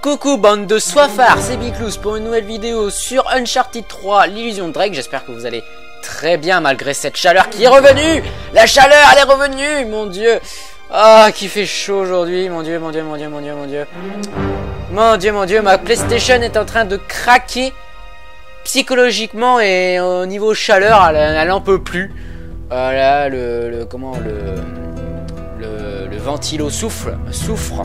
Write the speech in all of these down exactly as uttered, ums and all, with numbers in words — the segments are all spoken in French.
Coucou bande de soifards, c'est Biclous pour une nouvelle vidéo sur Uncharted trois, l'illusion de Drake. J'espère que vous allez très bien malgré cette chaleur qui est revenue. La chaleur, elle est revenue, mon dieu. Ah, qui fait chaud aujourd'hui, mon dieu, mon dieu, mon dieu, mon dieu, mon dieu. Mon dieu, mon dieu, ma PlayStation est en train de craquer psychologiquement et au niveau chaleur, elle, elle en peut plus. Voilà, le, le comment le, le, le ventilo souffle, souffre.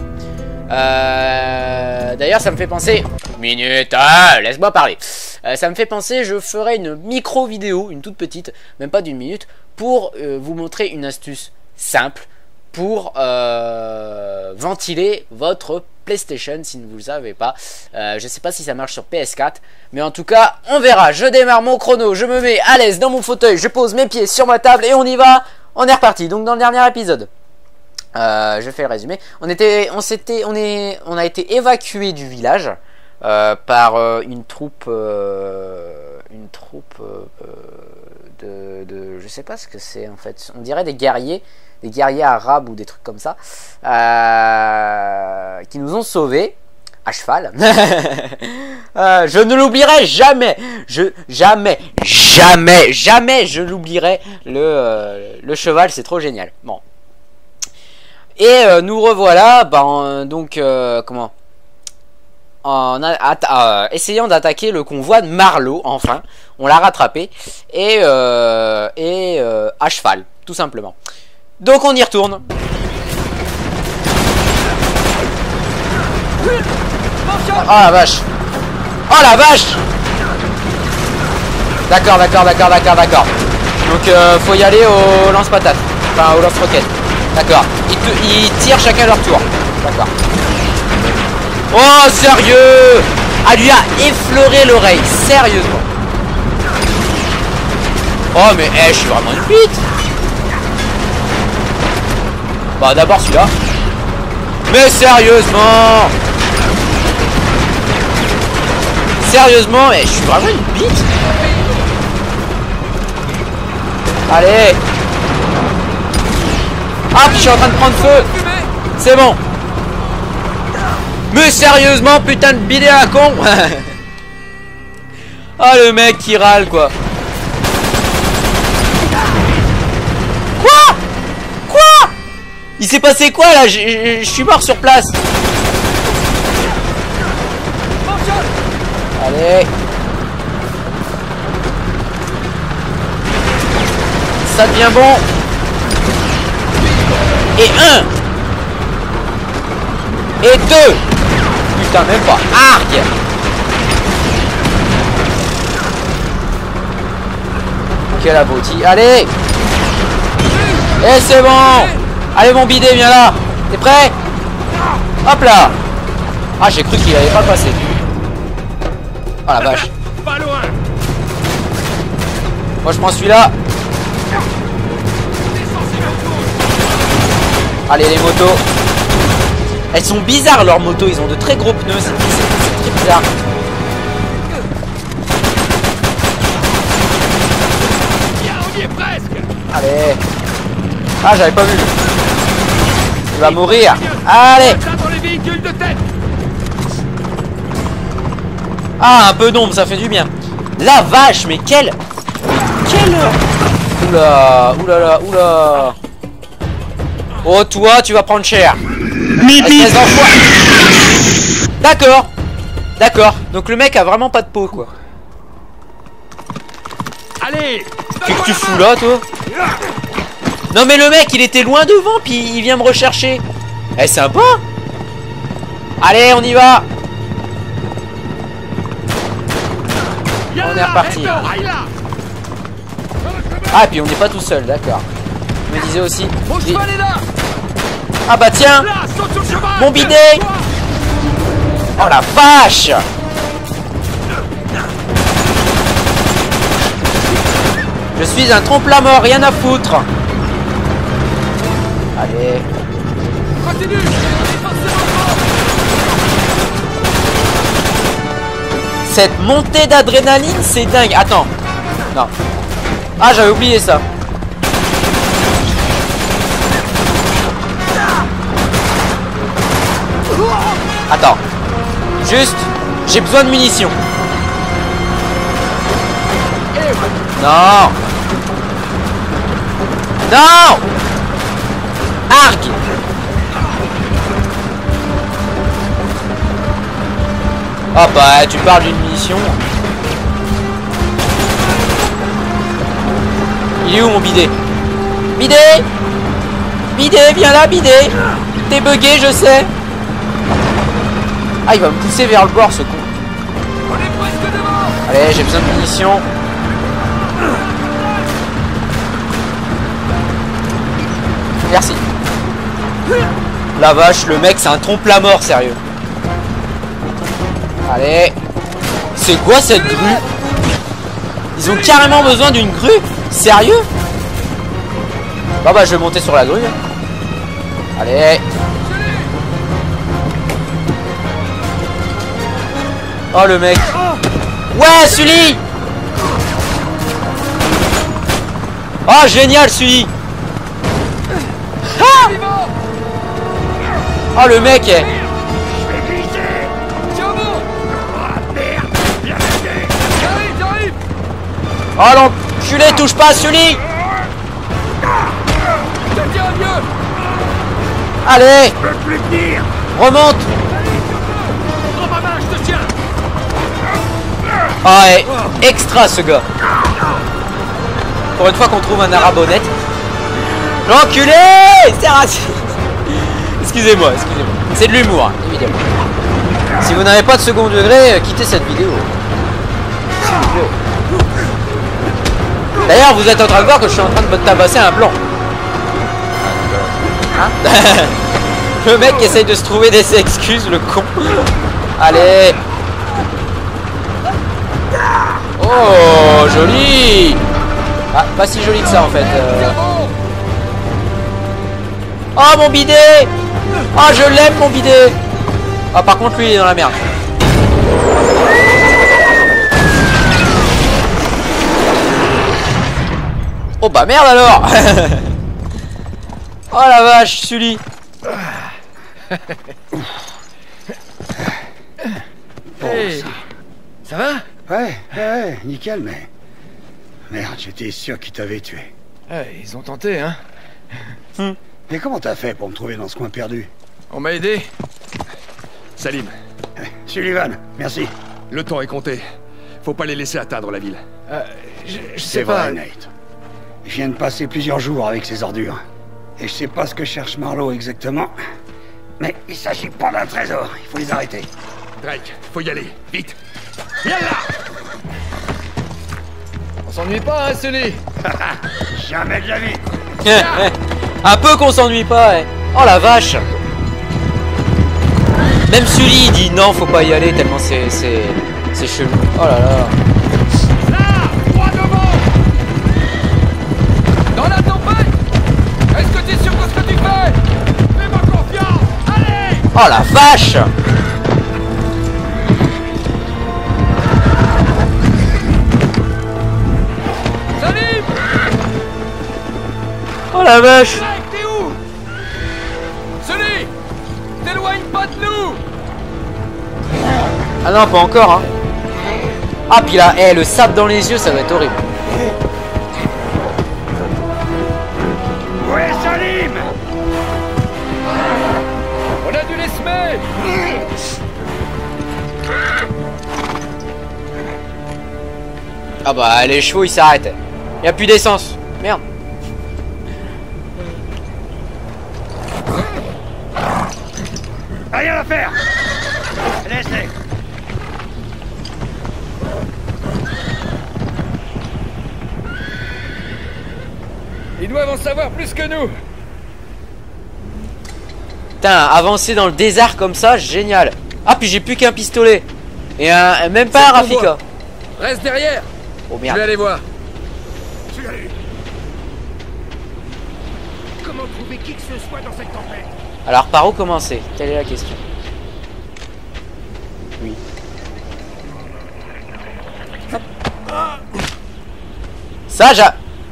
Euh, D'ailleurs, ça me fait penser. Minute, ah, laisse-moi parler. Euh, ça me fait penser, je ferai une micro vidéo, une toute petite, même pas d'une minute, pour euh, vous montrer une astuce simple pour euh, ventiler votre PlayStation si vous ne le savez pas. Euh, je sais pas si ça marche sur P S quatre, mais en tout cas, on verra. Je démarre mon chrono, je me mets à l'aise dans mon fauteuil, je pose mes pieds sur ma table et on y va. On est reparti. Donc dans le dernier épisode. Euh, je fais le résumé. On était, on s'était, on est, on a été évacué du village euh, par euh, une troupe, euh, une troupe euh, de, de, je sais pas ce que c'est en fait. On dirait des guerriers, des guerriers arabes ou des trucs comme ça, euh, qui nous ont sauvés à cheval. euh, je ne l'oublierai jamais. Je jamais, jamais, jamais je l'oublierai. Le, euh, le cheval, c'est trop génial. Bon. Et euh, nous revoilà, ben, donc, euh, comment en euh, essayant d'attaquer le convoi de Marlowe, enfin. On l'a rattrapé. Et, euh, et euh, à cheval, tout simplement. Donc on y retourne. Oh la vache. Oh la vache. D'accord, d'accord, d'accord, d'accord, d'accord. Donc euh, faut y aller au lance-patate. Enfin au lance-roquette. D'accord. Ils, ils tirent chacun leur tour. D'accord. Oh, sérieux. Elle lui a effleuré l'oreille. Sérieusement. Oh, mais hey, je suis vraiment une bite. Bah, d'abord celui-là. Mais sérieusement. Sérieusement, mais je suis vraiment une bite. Allez. Ah, je suis en train de prendre feu. C'est bon. Mais sérieusement, putain de bidé à con. Ah, le mec qui râle, quoi. Quoi? Quoi? Il s'est passé quoi, là? Je suis mort sur place. Allez. Ça devient bon. Et un. Et deux. Putain, même pas. Argue. Quel abruti. Allez. Et c'est bon. Allez mon bidet, viens là. T'es prêt? Hop là. Ah, j'ai cru qu'il allait pas passer. Oh la vache. Moi je prends celui-là. Allez les motos. Elles sont bizarres leurs motos. Ils ont de très gros pneus. C'est très bizarre. Allez. Ah, j'avais pas vu. Il va mourir. Allez. Ah, un peu d'ombre, ça fait du bien. La vache, mais quelle... Quelle... Oula, oulala, oula. Oh, toi, tu vas prendre cher. D'accord. D'accord. Donc le mec a vraiment pas de peau, quoi. Allez. Qu'est-ce que tu fous là, toi? Non, mais le mec, il était loin devant, puis il vient me rechercher. Eh, sympa. Allez, on y va. On est reparti. Ah, et puis on n'est pas tout seul, d'accord. Je me disais aussi. Ah bah tiens. Mon bidet. Oh la vache. Je suis un trompe-la-mort, rien à foutre. Allez. Cette montée d'adrénaline, c'est dingue. Attends. Non. Ah, j'avais oublié ça. Attends. Juste, j'ai besoin de munitions. Non. Non. Argue. Ah bah tu parles d'une munition. Il est où mon bidet? Bidet. Bidet, viens là, bidet. T'es bugué, je sais. Ah, il va me pousser vers le bord, ce con. Allez, j'ai besoin de munitions. Merci. La vache, le mec, c'est un trompe-la-mort, sérieux. Allez. C'est quoi cette grue? Ils ont carrément besoin d'une grue? Sérieux? Bah bah, je vais monter sur la grue. Allez. Oh le mec. Ouais, Sully. Oh génial, Sully. Ah. Oh le mec est... Oh l'enculé, touche pas à Sully. Allez. Remonte. Ah ouais, extra ce gars. Pour une fois qu'on trouve un arabe honnête. L'enculé. C'est raciste. Excusez-moi, excusez-moi. C'est de l'humour, évidemment. Si vous n'avez pas de second degré, quittez cette vidéo. S'il vous plaît. D'ailleurs, vous êtes en train de voir que je suis en train de me tabasser un blanc. Hein? Le mec qui essaye de se trouver des excuses, le con. Allez. Oh, joli. Ah, pas si joli que ça en fait. Euh... Oh, mon bidet. Oh, je l'aime, mon bidet. Ah, par contre, lui, il est dans la merde. Oh, bah merde alors. Oh la vache, Sully. Hey, ça va? Ouais, ouais, nickel, mais... Merde, j'étais sûr qu'ils t'avaient tué. Ouais, ils ont tenté, hein. Hum. Mais comment t'as fait pour me trouver dans ce coin perdu? On m'a aidé. Salim. Sullivan, merci. Le temps est compté. Faut pas les laisser atteindre la ville. Euh, je, je sais C'est pas... vrai, Nate. Je viens de passer plusieurs jours avec ces ordures. Et je sais pas ce que cherche Marlowe exactement. Mais il s'agit pas d'un trésor, il faut les arrêter. Drake, faut y aller, vite. Viens là. On s'ennuie pas, hein, Sully? Jamais de la vie. Un peu qu'on s'ennuie pas, ouais. Oh la vache. Même Sully il dit non, faut pas y aller tellement c'est c'est c'est chelou. Oh là là. Là, droit devant. Dans la tempête. Est-ce que t'es sûr de ce que tu fais? Fais-moi confiance. Allez. Oh la vache. Salim. Oh la vache. T'es où? Sully, t'éloigne pas de nous. Ah non, pas encore, hein. Ah, puis là, eh, le sable dans les yeux, ça va être horrible. Ouais, Salim. On a dû les semer. Ah bah, les chevaux, ils s'arrêtent. Y a plus d'essence. Merde. Rien à faire. Laisse-les. Ils doivent en savoir plus que nous. Putain, avancer dans le désert comme ça, génial. Ah, puis j'ai plus qu'un pistolet. Et un, même pas un Rafika. Reste derrière. Oh Je vais merde. aller voir. Comment trouver qui que ce soit dans cette tempête? Alors, par où commencer? Quelle est la question? Oui. Hop. Ça, j'ai...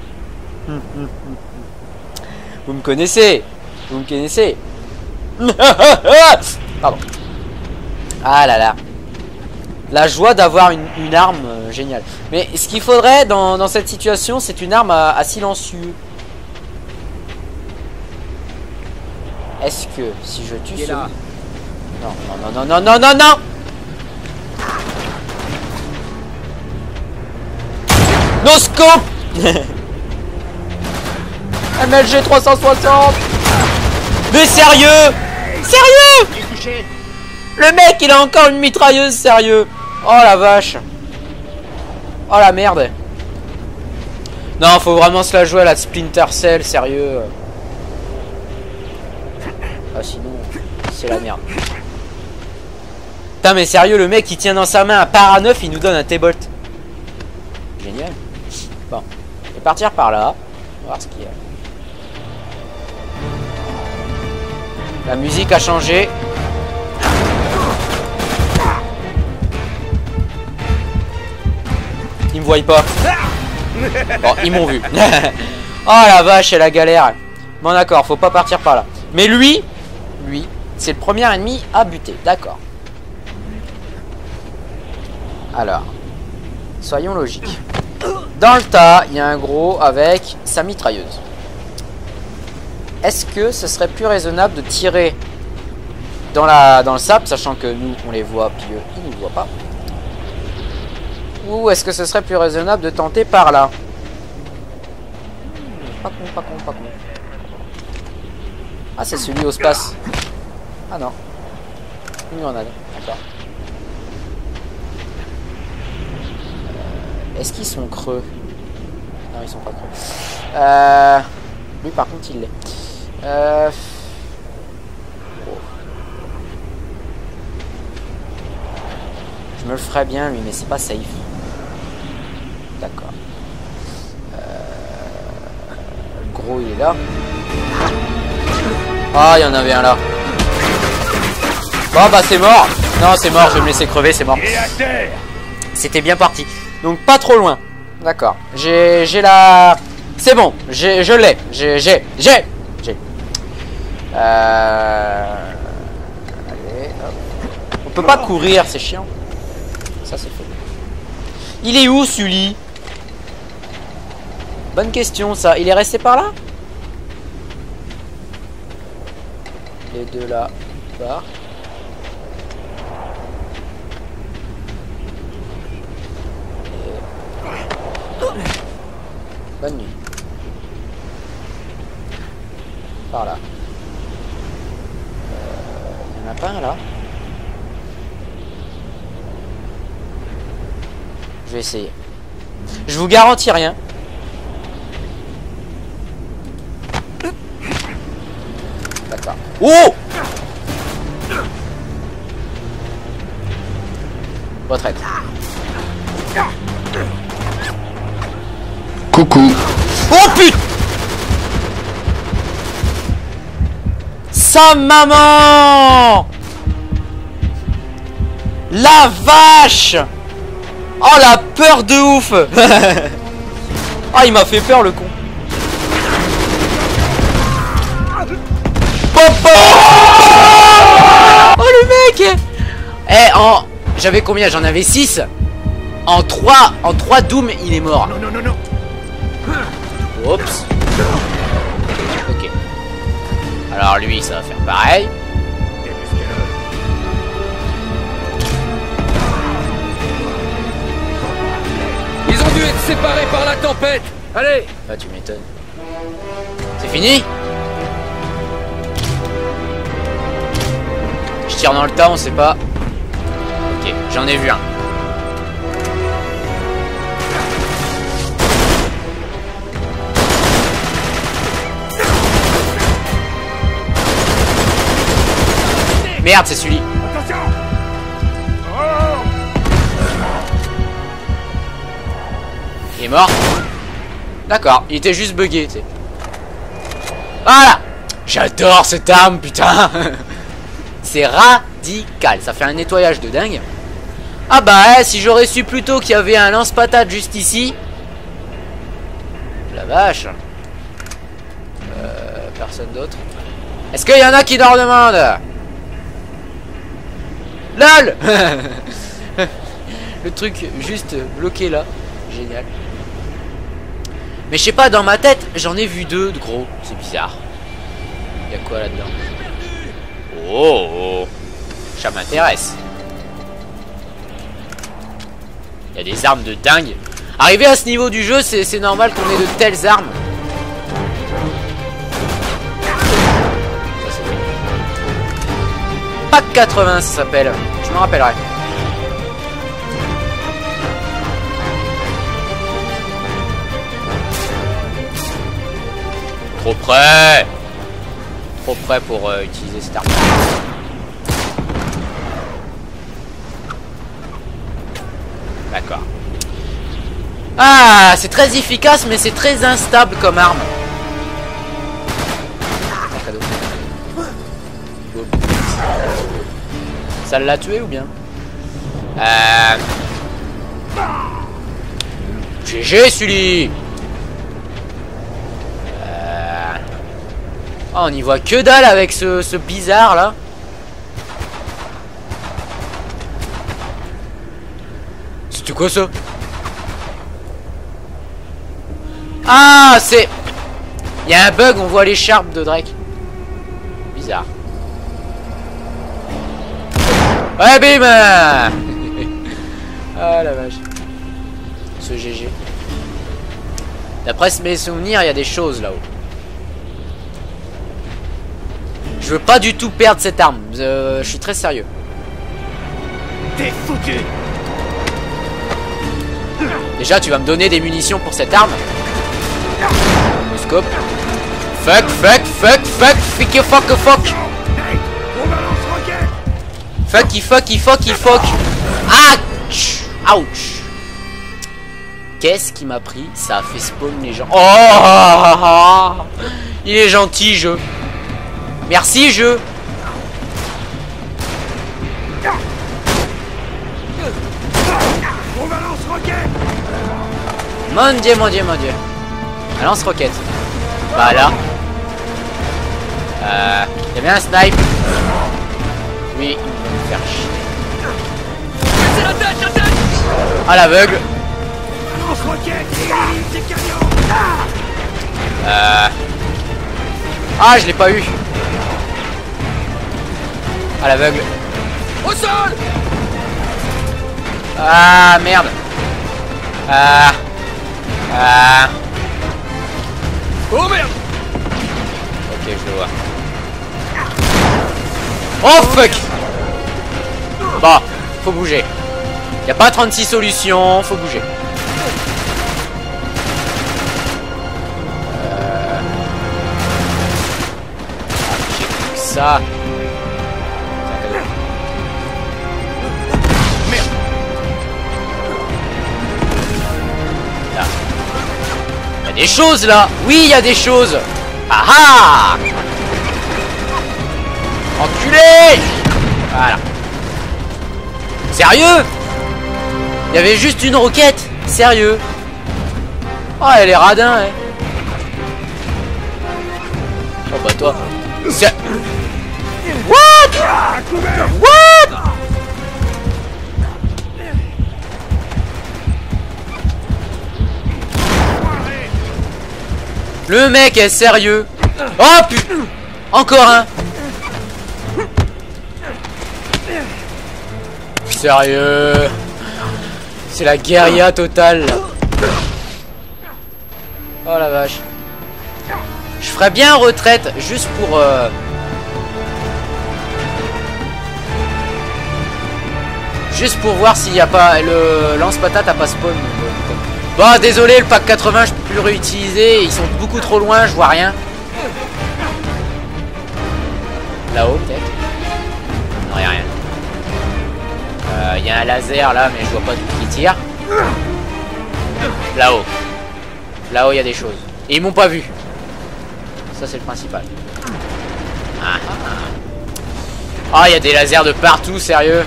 Vous me connaissez. Vous me connaissez. Pardon. Ah là là. La joie d'avoir une, une arme euh, géniale. Mais ce qu'il faudrait dans, dans cette situation, c'est une arme à, à silencieux. Est-ce que si je tue ce... là. Non, non, non, non, non, non, non, non. No scope. M L G trois cent soixante. Mais sérieux? Sérieux? Le mec, il a encore une mitrailleuse, sérieux. Oh la vache. Oh la merde. Non, faut vraiment se la jouer à la Splinter Cell, sérieux. Ah sinon, c'est la merde. Putain mais sérieux, le mec il tient dans sa main un para neuf, il nous donne un T-Bolt. Génial. Bon, je vais partir par là. On va voir ce qu'il y a. La musique a changé. Ils me voient pas. Bon, ils m'ont vu. Oh la vache, c'est la galère. Bon d'accord, faut pas partir par là. Mais lui, lui, c'est le premier ennemi à buter. D'accord. Alors, soyons logiques. Dans le tas, il y a un gros avec sa mitrailleuse. Est-ce que ce serait plus raisonnable de tirer dans, la, dans le sable, sachant que nous, on les voit, puis eux, ils ne nous voient pas? Ou est-ce que ce serait plus raisonnable de tenter par là? Pas con, pas con, pas con. Ah, c'est celui au space. Ah non. Une grenade. D'accord. Euh, Est-ce qu'ils sont creux? Non, ils sont pas creux. Euh... Lui, par contre, il l'est. Euh... Oh. Je me le ferais bien, lui, mais c'est pas safe. D'accord. Euh... Le gros, il est là. Ah, il y en avait un là. Bon, bah, c'est mort. Non, c'est mort, je vais me laisser crever, c'est mort. C'était bien parti. Donc, pas trop loin. D'accord. J'ai j'ai la... C'est bon, j'ai je l'ai. J'ai, j'ai, j'ai. J'ai. Euh... Allez, hop. On peut pas courir, c'est chiant. Ça, c'est faux. Il est où, Sully? Bonne question, ça. Il est resté par là? Les deux là, part. Bonne nuit. Par là. Il euh, n'y en a pas un là? Je vais essayer. Je vous garantis rien. D'accord. Oh! Retraite. Coucou. Oh putain! Sa maman! La vache! Oh la peur de ouf! Ah il m'a fait peur le con. Popo! Oh le mec! Eh en... J'avais combien? J'en avais six. En trois, en trois Doom, il est mort. Non, non, non, non. Oups. Ok. Alors lui, ça va faire pareil. Ils ont dû être séparés par la tempête. Allez. Ah tu m'étonnes. C'est fini? Je tire dans le tas, on sait pas. Ok, j'en ai vu un. Merde, c'est celui. Attention. Il est mort. D'accord, il était juste bugué, tu sais. Voilà. J'adore cette arme, putain. C'est radical. Ça fait un nettoyage de dingue. Ah bah, si j'aurais su plus tôt qu'il y avait un lance-patate juste ici. La vache. Euh, personne d'autre. Est-ce qu'il y en a qui leur demandent? LOL. Le truc juste bloqué là. Génial. Mais je sais pas, dans ma tête, j'en ai vu deux de gros. C'est bizarre. Y'a quoi là-dedans? Oh, oh. Ça m'intéresse. Il y a des armes de dingue. Arrivé à ce niveau du jeu, c'est normal qu'on ait de telles armes. Ça, c'est Pack quatre-vingts, ça s'appelle. Je me rappellerai. Trop près. Trop près pour euh, utiliser cette arme. D'accord. Ah, c'est très efficace, mais c'est très instable comme arme. Ça l'a tué ou bien? Euh... G G, celui. Euh... Oh, on y voit que dalle avec ce, ce bizarre là. C'était quoi ça? Ah, c'est... Il y a un bug, on voit l'écharpe de Drake. Bizarre. Ouais, bim. Ah la vache. Ce G G. D'après mes souvenirs, il y a des choses là-haut. Je veux pas du tout perdre cette arme. Euh, je suis très sérieux. T'es foutu. Déjà, tu vas me donner des munitions pour cette arme. Le scope. Fuck, fuck, fuck, fuck, fuck, fuck, fuck. Fucky, fucky, fucky, fuck. Ouch. Ouch. Qu'est-ce qui m'a pris? Ça a fait spawn les gens. Oh, il est gentil, jeu. Merci, jeu. Mon dieu, mon dieu, mon dieu. Un lance-roquette. Bah là. Euh. Il y a bien un snipe. Oui, il va me faire chier. À l'aveugle. Euh. Ah, je l'ai pas eu. À l'aveugle. Au sol. Ah, merde. Ah. Ah. Oh merde. Ok, je le vois. Oh fuck. Bon, faut bouger. Y a pas trente-six solutions, faut bouger. Euh... Ah, j'ai plus que ça. Merde. Là. Y a des choses là. Oui, il y a des choses. Ah ah. Enculé. Voilà. Sérieux? Il y avait juste une roquette. Sérieux? Oh, elle est radin, hein. Oh bah toi. C'est... What? What? Le mec est sérieux. Oh putain. Encore un. Sérieux. C'est la guérilla totale là. Oh la vache. Je ferais bien en retraite juste pour euh... juste pour voir s'il n'y a pas le lance-patate a pas spawn. Bon, désolé, le pack quatre-vingts je peux plus le réutiliser, ils sont beaucoup trop loin, je vois rien. Là-haut peut-être. Non, y'a rien. Il euh, y a un laser là, mais je vois pas d'où il tire. Là-haut. Là-haut, il y a des choses. Et ils m'ont pas vu. Ça, c'est le principal. Ah, ah, il y a des lasers de partout, sérieux.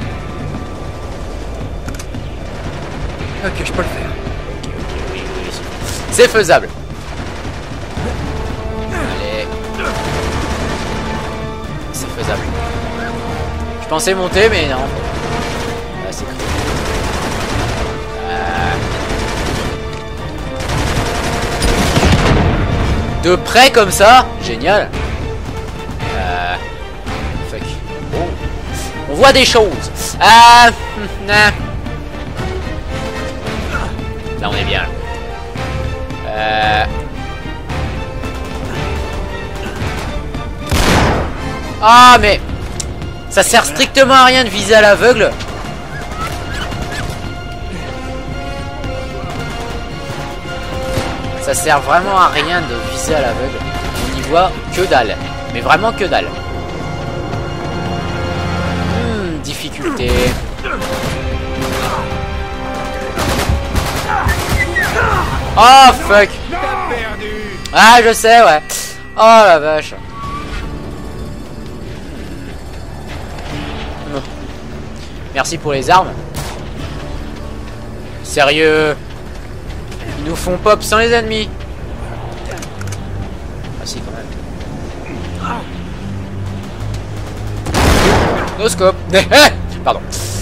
Ok, je peux le faire. Ok, ok, oui, oui. C'est faisable. Allez. C'est faisable. Je pensais monter, mais non. Ah, c'est cool. Euh... De près comme ça, génial. Euh... Fuck. Oh. On voit des choses. Ah, euh... Là, on est bien. Euh... Ah, mais ça sert strictement à rien de viser à l'aveugle. Ça sert vraiment à rien de viser à l'aveugle. On n'y voit que dalle. Mais vraiment que dalle. Hmm, difficulté. Oh fuck. Ah je sais ouais. Oh la vache. Merci pour les armes. Sérieux. Ils nous font pop sans les ennemis. Ah si quand même. No scope. Pardon.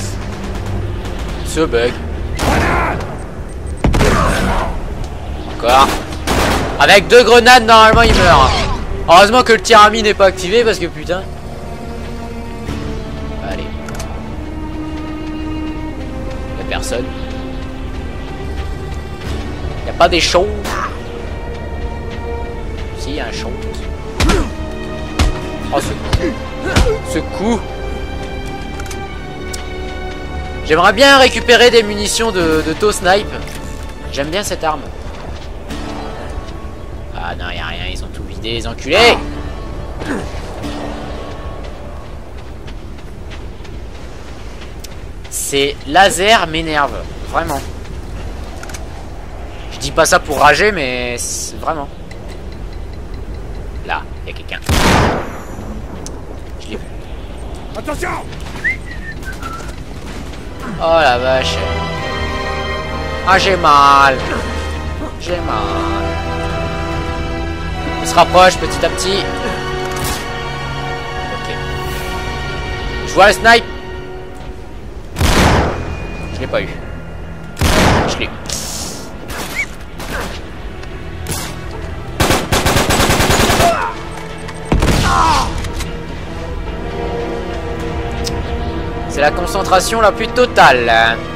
Ce bug. Encore. Avec deux grenades normalement il meurt. Heureusement que le tir à mine n'est pas activé parce que putain. Allez. Y'a personne. Y'a pas des choses. Si, y'a un chose. Oh ce coup. Ce coup. J'aimerais bien récupérer des munitions de, de Toe Snipe. J'aime bien cette arme. Ah non, y'a rien, ils ont tout vidé, les enculés. Ces lasers m'énervent, vraiment. Je dis pas ça pour rager, mais vraiment. Là, il y a quelqu'un. Je l'ai vu. Attention! Oh la vache. Ah j'ai mal. J'ai mal. On se rapproche petit à petit. Ok. Je vois le snipe. Je l'ai pas eu. Je l'ai eu. C'est la concentration la plus totale.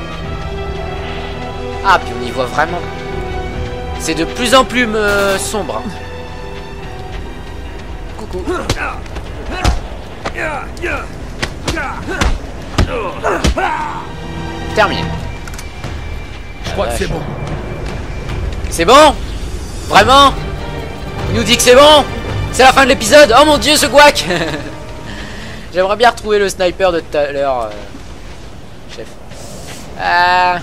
Ah, puis on y voit vraiment. C'est de plus en plus euh, sombre. Coucou. Terminé. Je crois que c'est bon. C'est bon? Vraiment? Il nous dit que c'est bon? C'est la fin de l'épisode? Oh mon dieu, ce guac. J'aimerais bien retrouver le sniper de tout à l'heure, euh, chef. Ah,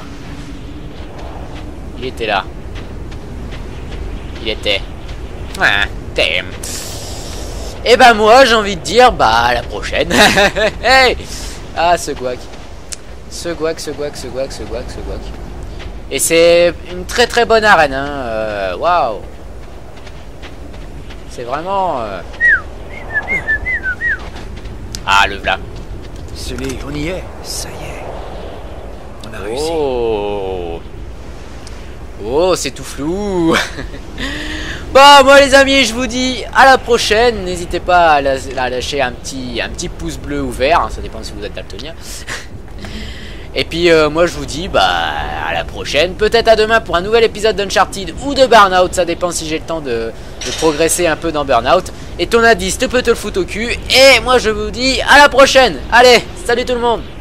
il était là. Il était. Ah, t'aimes. Et bah moi, j'ai envie de dire, bah à la prochaine. Hey. Ah, ce guac. Ce guac, ce guac, ce guac, ce guac, ce guac. Et c'est une très très bonne arène, hein. Waouh. Wow. C'est vraiment... Euh... Ah, le v'là. Sully, on y est. Ça y est. On a réussi. Oh, oh c'est tout flou. Bon, moi les amis, je vous dis à la prochaine. N'hésitez pas à, la, à lâcher un petit, un petit pouce bleu ou vert. Hein, ça dépend si vous êtes daltonien. Et puis euh, moi je vous dis bah à la prochaine. Peut-être à demain pour un nouvel épisode d'Uncharted ou de Burnout. Ça dépend si j'ai le temps de, de progresser un peu dans Burnout. Et ton indice te peut te le foutre au cul. Et moi je vous dis à la prochaine. Allez, salut tout le monde.